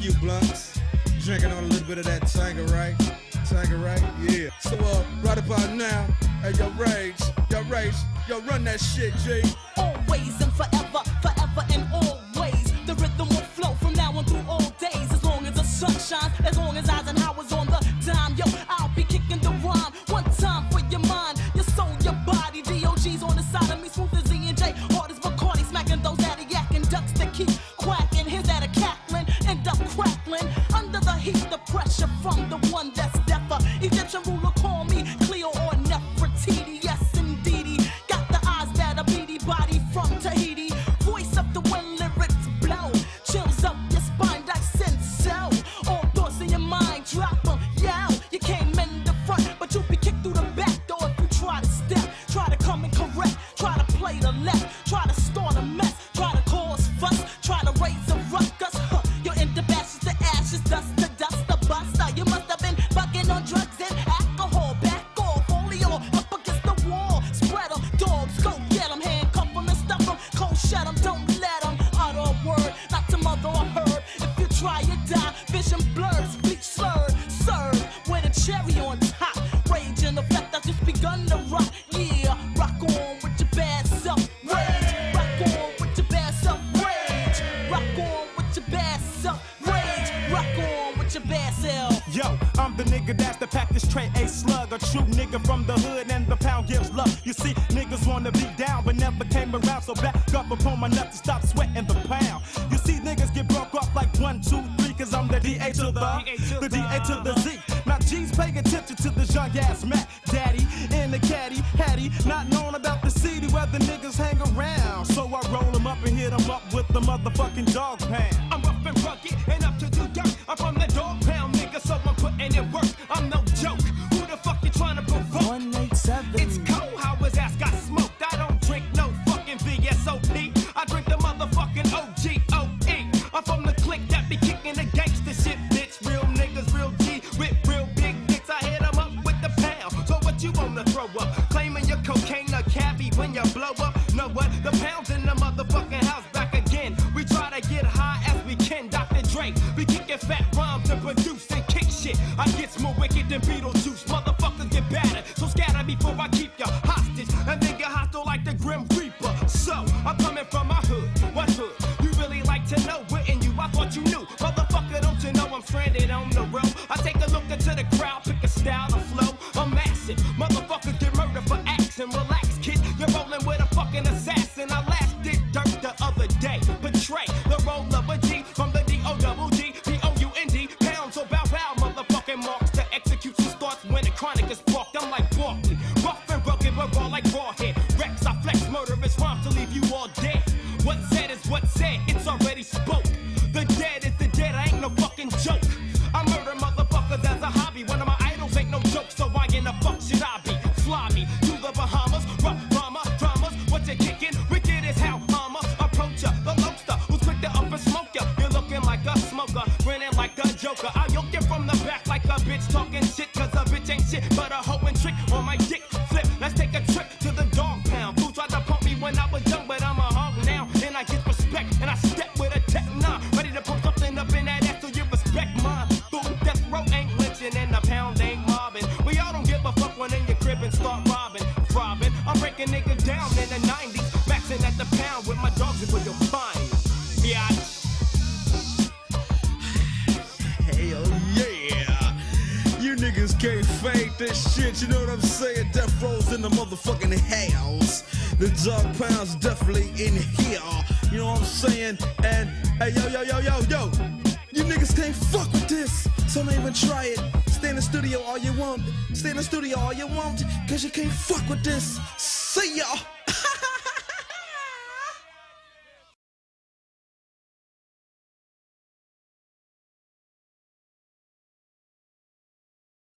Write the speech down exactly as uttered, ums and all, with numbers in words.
few blunts, drinking on a little bit of that Tanqueray. Tanqueray, yeah. So, uh, right about now, hey, yo, Rage, yo, Rage, yo, run that shit, G. Always and forever, forever and always. The rhythm will flow from now on through all days. As long as the sun shines, as long as Eisenhower's on the dime. Yo, I'll be kicking the rhyme. One time for your mind, your soul, your body. D O G's on the side of me, smooth as Z and J. Hard as Bacardi, smacking those daddy yakking ducks that keep quacking. Here's that a cackling, end up crackling. Under the heat, the pressure from the one that's deafer. Egyptian ruler call me Cleo or Nefertiti. Yes, indeedy. Got the eyes that are beady, body from Tahiti. Voice up the wind, lyrics blow. Chills up your spine, dice and cell. All thoughts in your mind, drop them, yell. You came in the front, but you'll be kicked through the back door if you try to step. Try to come and correct, try to play the left. Try to start a mess, try to cause fuss. Try to raise a ruckus, huh. You're in the ashes, the ashes, dust to dust, the buster. You must have been bugging on drugs and alcohol. Back off, folio up against the wall. Spread them, dogs, go get them. Handcuff them and stuff them, cold shut them. Don't let them utter a word, not to mother or herb. If you try, you die, vision blurred, speech slurred. Serve with a cherry on top. Rage in effect, that's just begun to rock. Yeah, rock on with your bad self. Rage, rock on with your bad self. Rage, rock on with your bad self. Rage, rock on with your bad self. Yo, I'm the nigga that's the pack this tray a slug. A true nigga from the hood and the pound gives love. You see, niggas wanna be down but never came around. So back up upon my nut to stop sweating the pound. You see, niggas get broke off like one, two, three. Cause I'm the D A to the, the D A to the Z. Now G's paying attention to this young ass Mac Daddy in the caddy, Hattie, not knowing about the city where the niggas hang around. So I roll them up and hit them up with the motherfucking dog pound. I'm rough and rugged and up to do dirt. I'm from the dog pound, nigga, so I'm putting in work. I'm no joke. Who the fuck you trying to provoke? one eight seven. It's cold, how his ass got smoked. I don't drink no fucking V S O P. I drink the motherfucking O G O E. I'm from the clique that be kicking the gangster shit, bitch. Real niggas, real G with real big dicks. I hit 'em up with the pound. So what you wanna throw up? Claiming your cocaine a cabbie when you blow up? Know what? The pound's in the motherfucking house back again. We try to get high as we can, Doctor Dre. We kicking fat rhymes to produce and kick shit. I get more wicked than Beetlejuice. Motherfuckers get battered, so scatter before I keep you hostage. A nigga hostile like the Grim Reaper. So I'm coming from my hood. What hood? You really like to know? Wouldn't you? I thought you knew. Motherfucker, don't you know I'm stranded on the road? I take a look into the crowd, pick a style of flow. I'm massive. Motherfuckers get murdered for action. Relax, kid. You're rolling with a fucking assassin. I last did dirt the other day. Betray the role of a G from the D O double G P O U N D. Pound so bow wow, motherfucking marks. The execution starts when the chronic is sparked. I'm like Barkley, rough and rugged, but raw like Rawhead. Rex, I flex murderous rhymes to leave you all dead. What's said is what's said, it's already spoke. The dead is the dead, I ain't no fucking joke. I murder motherfuckers as a hobby. One of my idols ain't no joke, so why in the fuck should I be? Fly me to the Bahamas, rough drama, dramas. What you kicking? Wicked as how mama approach ya. The lobster who's quick to up and smoke ya. You're looking like a smoker, grinning like a joker. I'll yoke you from the back like a bitch talking shit. Cause a bitch ain't shit but a hoe and trick on my dick. Flip, let's take a trip to the dog pound. Who tried to pump me when I was young, but I'm a hog now. And I get respect, and I step with a tech nine. Ready to put something up in that ass so you respect mine. Fool, death row ain't lynching and the pound ain't mobbing. We all don't give a fuck when in your crib and start robbing. Robbing, I'm breaking niggas down in the nineties. Maxing at the pound with my dogs and with your fine. Yeah. Hell yeah. You niggas can't fake this shit, you know what I'm saying? Death Row's in the motherfucking house. The dog pound's definitely in here. You know what I'm saying? And hey yo yo yo yo yo, you niggas can't fuck with this, so don't even try it. Stay in the studio all you want. Stay in the studio all you want, cause you can't fuck with this. See ya.